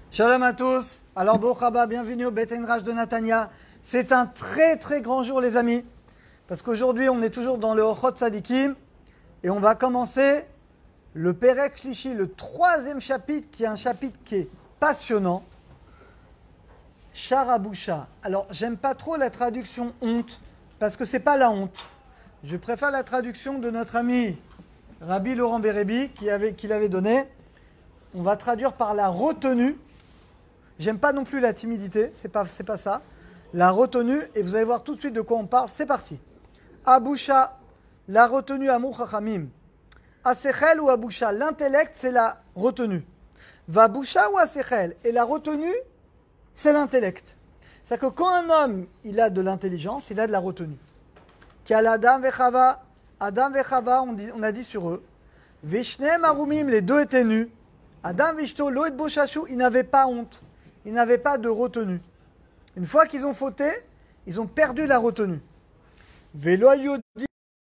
Shalom à tous. Alors, Baruch haba, bienvenue au Beit Midrash de Natania. C'est un très très grand jour, les amis, parce qu'aujourd'hui, on est toujours dans le Ochot Tzadikim et on va commencer le Perek Shlishi, le troisième chapitre, qui est un chapitre qui est passionnant. Charaboucha. Alors, j'aime pas trop la traduction honte, parce que c'est pas la honte. Je préfère la traduction de notre ami Rabbi Laurent Bérébi, qui l'avait donné. On va traduire par la retenue. J'aime pas non plus la timidité, c'est pas ça. La retenue, et vous allez voir tout de suite de quoi on parle. C'est parti. Aboucha, la retenue Amou Chachamim. Asechel ou Aboucha, l'intellect c'est la retenue. Vaboucha ou Asechel, et la retenue c'est l'intellect. C'est-à-dire que quand un homme il a de l'intelligence, il a de la retenue. Qu'à l'Adam vechava, Adam vechava, on a dit sur eux. Vishnem arumim, les deux étaient nus. Adam vishto lo et boshashu, ils n'avaient pas honte. Ils n'avaient pas de retenue. Une fois qu'ils ont fauté, ils ont perdu la retenue. Vélo yodi, ils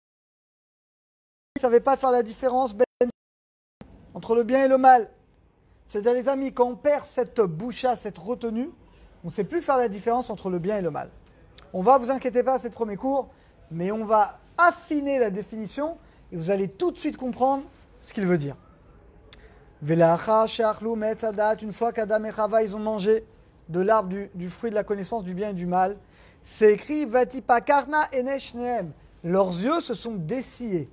ne savaient pas faire la différence entre le bien et le mal. C'est-à-dire, les amis, quand on perd cette boucha, cette retenue, on ne sait plus faire la différence entre le bien et le mal. On va, vous inquiétez pas, c'est le premier cours, mais on va affiner la définition et vous allez tout de suite comprendre ce qu'il veut dire. Une fois qu'Adam et Chava ils ont mangé de l'arbre du fruit de la connaissance du bien et du mal, c'est écrit Vatipakarna eneshneem. Leurs yeux se sont dessillés.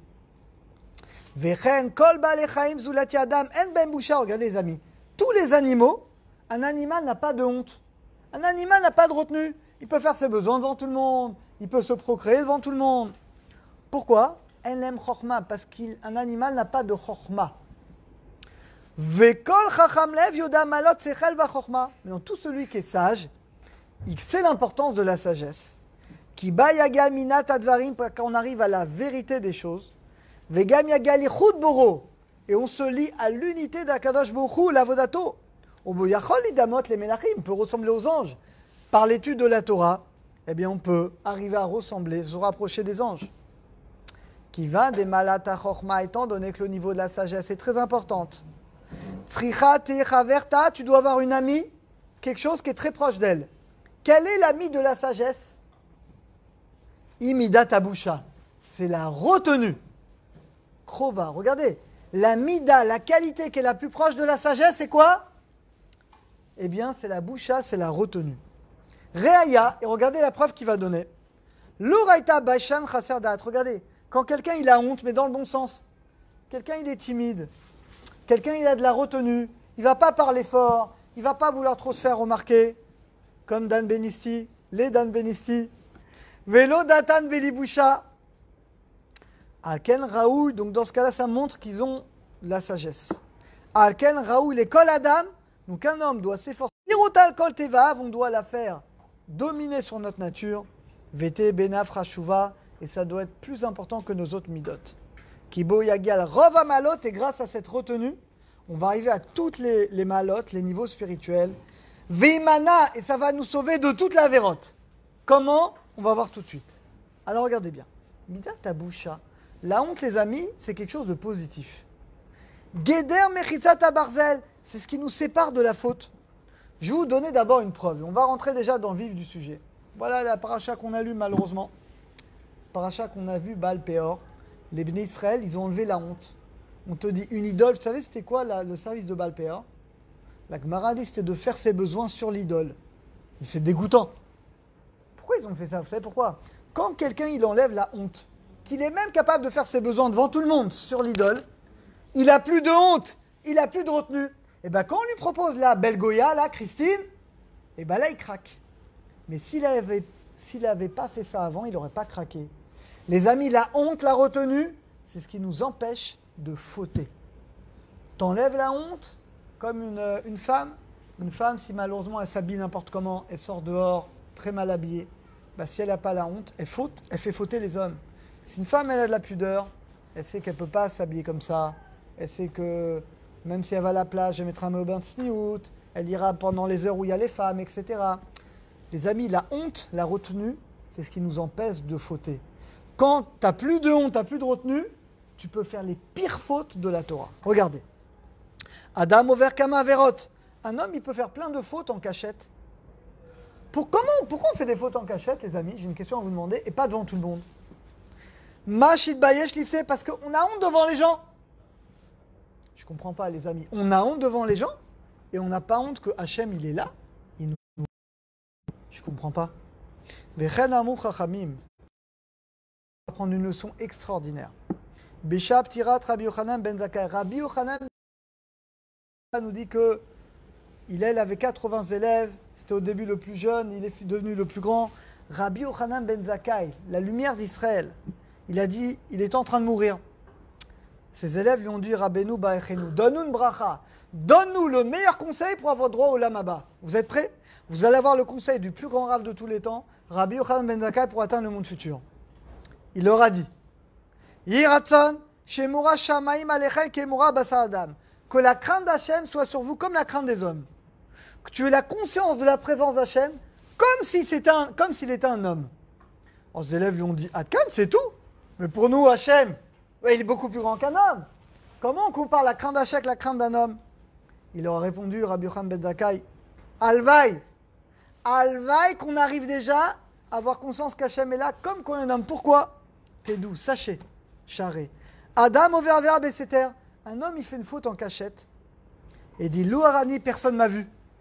Vechen kol balechaim zulati Adam en ben boucha. Regardez les amis, tous les animaux, un animal n'a pas de honte. Un animal n'a pas de retenue. Il peut faire ses besoins devant tout le monde. Il peut se procréer devant tout le monde. Pourquoi? En lem chorma, parce qu'un animal n'a pas de chorma. Vekol chacham lev yoda malot sechel va chorma. Mais non, tout celui qui est sage, il sait l'importance de la sagesse. Ki ba yagal minat advarim, quand on arrive à la vérité des choses. Vegam yagal ichud boro. Et on se lie à l'unité d'Akadosh Baruch Hu, l'avodato. Oboyachol idamot les melachim, peut ressembler aux anges. Par l'étude de la Torah, eh bien on peut arriver à ressembler, se rapprocher des anges. Qui va des malata chorma, étant donné que le niveau de la sagesse est très importante. Tzricha techa verta, tu dois avoir une amie, quelque chose qui est très proche d'elle. Quel est l'ami de la sagesse? Imida tabusha, c'est la retenue. Krova, regardez, la mida, la qualité qui est la plus proche de la sagesse, c'est quoi? Eh bien, c'est la boucha, c'est la retenue. Reaya, et regardez la preuve qu'il va donner. L'uraita baishan chaser dat, regardez, quand quelqu'un il a honte, mais dans le bon sens, quelqu'un il est timide, quelqu'un il a de la retenue, il ne va pas parler fort, il ne va pas vouloir trop se faire remarquer, comme Dan Benisti, les Dan Benisti. Vélo datan veliboucha. Alken Raoul, donc dans ce cas-là, ça montre qu'ils ont la sagesse. Alken Raoul, les kol Adam, donc un homme doit s'efforcer. Nirutal kol tevav, on doit la faire dominer sur notre nature. Vete benaf rashuva, et ça doit être plus important que nos autres midot. Kibo yagal rova malot, et grâce à cette retenue, on va arriver à toutes les malotes, les niveaux spirituels. Veimana, et ça va nous sauver de toute la vérote. Comment? On va voir tout de suite. Alors regardez bien. Mida tabusha. La honte, les amis, c'est quelque chose de positif. Geder mechitzat barzel, c'est ce qui nous sépare de la faute. Je vais vous donner d'abord une preuve. On va rentrer déjà dans le vif du sujet. Voilà la paracha qu'on a lue malheureusement. Paracha qu'on a vu, Baal Péor. Les Bnei Israël, ils ont enlevé la honte. On te dit une idole. Vous savez, c'était quoi le service de Baal Péor? La Gemara dit c'était de faire ses besoins sur l'idole. Mais c'est dégoûtant. Pourquoi ils ont fait ça? Vous savez pourquoi? Quand quelqu'un il enlève la honte, qu'il est même capable de faire ses besoins devant tout le monde sur l'idole, il n'a plus de honte, il n'a plus de retenue. Et bien quand on lui propose la belle Goya, là, Christine, et bien là il craque. Mais s'il n'avait pas fait ça avant, il n'aurait pas craqué. Les amis, la honte, la retenue, c'est ce qui nous empêche de fauter. T'enlèves la honte, comme une femme. Une femme, si malheureusement elle s'habille n'importe comment, elle sort dehors très mal habillée, bah, si elle n'a pas la honte, elle faute, elle fait fauter les hommes. Si une femme elle a de la pudeur, elle sait qu'elle ne peut pas s'habiller comme ça, elle sait que même si elle va à la plage, elle mettra un maillot sniout, elle ira pendant les heures où il y a les femmes, etc. Les amis, la honte, la retenue, c'est ce qui nous empêche de fauter. Quand tu n'as plus de honte, tu n'as plus de retenue, tu peux faire les pires fautes de la Torah. Regardez. Adam over kama averot. un homme, il peut faire plein de fautes en cachette. Pourquoi on fait des fautes en cachette, les amis? J'ai une question à vous demander, et pas devant tout le monde. Machid Bayesh l'ifté, parce qu'on a honte devant les gens. Je comprends pas, les amis. On a honte devant les gens, et on n'a pas honte que Hachem, il est là. Il nous... Je comprends pas. Vechen Amou Chachamim. On va prendre une leçon extraordinaire. Bishab Tirat Rabbi Yochanan ben Zakkai. Rabbi Yochanan nous dit que il avait 80 élèves, c'était au début le plus jeune, il est devenu le plus grand. Rabbi Yochanan ben Zakkai, la lumière d'Israël, il a dit, il est en train de mourir. Ses élèves lui ont dit, Rabbeinu Ba'echenu, donne-nous une bracha, donne-nous le meilleur conseil pour avoir droit au Olam Haba. Vous êtes prêts? Vous allez avoir le conseil du plus grand rave de tous les temps, Rabbi Yochanan ben Zakkai, pour atteindre le monde futur. Il leur a dit, Yiratson, Shemura Shamaim Alechem Kemura Basa Adam, que la crainte d'Hachem soit sur vous comme la crainte des hommes. Que tu aies la conscience de la présence d'Hachem comme s'il était un homme. Alors, ses élèves lui ont dit, Adkan, c'est tout. Mais pour nous, Hachem, il est beaucoup plus grand qu'un homme. Comment on compare la crainte d'Hachem avec la crainte d'un homme? Il leur a répondu, Rabbi Yochanan ben Zakkai, Alvaï qu'on arrive déjà à avoir conscience qu'Hachem est là comme quand un homme. Pourquoi? T'es doux, sachez, charré. Adam overver beseter. Un homme, il fait une faute en cachette. Et dit, Louharani, personne m'a vu.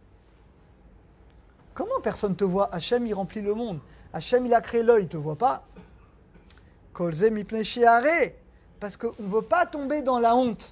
Comment personne te voit? Hachem, il remplit le monde. Hachem, il a créé l'œil, il ne te voit pas. Kolze mipnei she'are. Parce qu'on ne veut pas tomber dans la honte.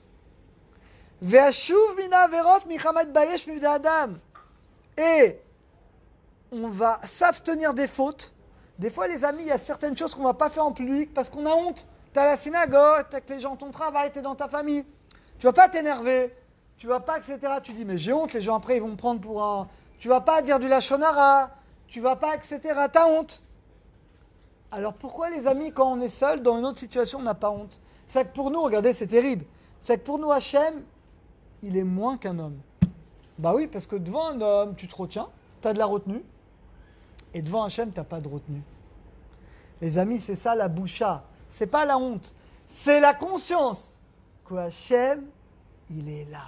Ve'ashuv mina verot michamad bayesh mivda adam. Et on va s'abstenir des fautes. Des fois, les amis, il y a certaines choses qu'on ne va pas faire en public parce qu'on a honte. Tu es à la synagogue, tu es avec les gens de ton travail, tu es dans ta famille. Tu ne vas pas t'énerver. Tu ne vas pas, etc. Tu dis, mais j'ai honte, les gens après, ils vont me prendre pour un... Tu ne vas pas dire du lachonara. Tu ne vas pas, etc. Tu as honte. Alors pourquoi, les amis, quand on est seul, dans une autre situation, on n'a pas honte? C'est que pour nous, regardez, c'est terrible. C'est que pour nous, Hachem, il est moins qu'un homme. Bah oui, parce que devant un homme, tu te retiens, tu as de la retenue. Et devant Hachem, tu n'as pas de retenue. Les amis, c'est ça la boucha. C'est pas la honte. C'est la conscience que Hachem, il est là.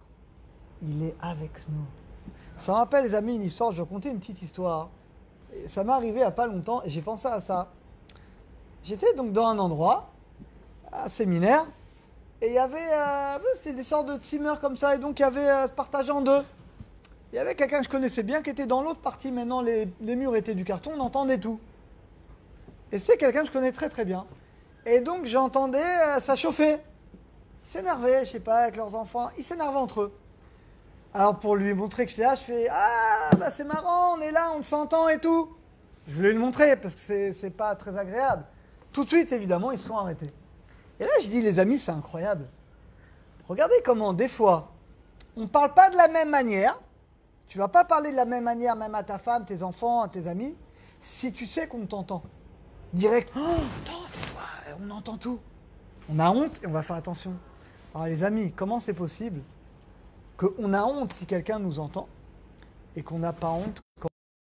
Il est avec nous. Ça me rappelle, les amis, une histoire. Je vais raconter une petite histoire. Et ça m'est arrivé il n'y a pas longtemps et j'ai pensé à ça. J'étais donc dans un endroit, un séminaire, et il y avait, c'était des sortes de timers comme ça, et donc il y avait partagé en deux. Il y avait quelqu'un que je connaissais bien qui était dans l'autre partie. Maintenant, les murs étaient du carton, on entendait tout. Et c'était quelqu'un que je connais très très bien. Et donc j'entendais ça chauffer. Ils s'énervaient, je sais pas, avec leurs enfants. Ils s'énervaient entre eux. Alors pour lui montrer que j'étais là, je fais, ah, bah c'est marrant, on est là, on s'entend et tout. Je voulais lui montrer parce que c'est pas très agréable. Tout de suite, évidemment, ils se sont arrêtés. Et là, je dis, les amis, c'est incroyable. Regardez comment, des fois, on ne parle pas de la même manière. Tu ne vas pas parler de la même manière, même à ta femme, tes enfants, à tes amis, si tu sais qu'on t'entend. Direct, oh, attends, on entend tout. On a honte et on va faire attention. Alors les amis, comment c'est possible qu'on a honte si quelqu'un nous entend et qu'on n'a pas honte quand...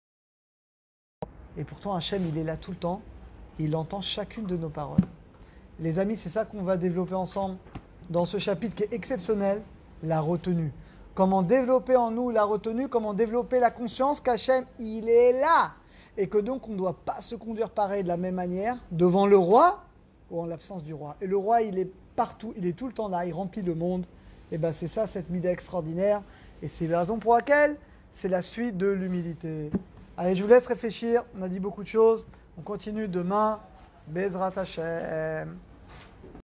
Et pourtant Hachem, il est là tout le temps et il entend chacune de nos paroles. Les amis, c'est ça qu'on va développer ensemble dans ce chapitre qui est exceptionnel, la retenue. Comment développer en nous la retenue, comment développer la conscience qu'Hachem, il est là. Et que donc on ne doit pas se conduire pareil de la même manière devant le roi ou en l'absence du roi. Et le roi, il est partout, il est tout le temps là, il remplit le monde. Et bien c'est ça, cette mida extraordinaire. Et c'est la raison pour laquelle c'est la suite de l'humilité. Allez, je vous laisse réfléchir, on a dit beaucoup de choses. On continue demain. Bezrat Hashem.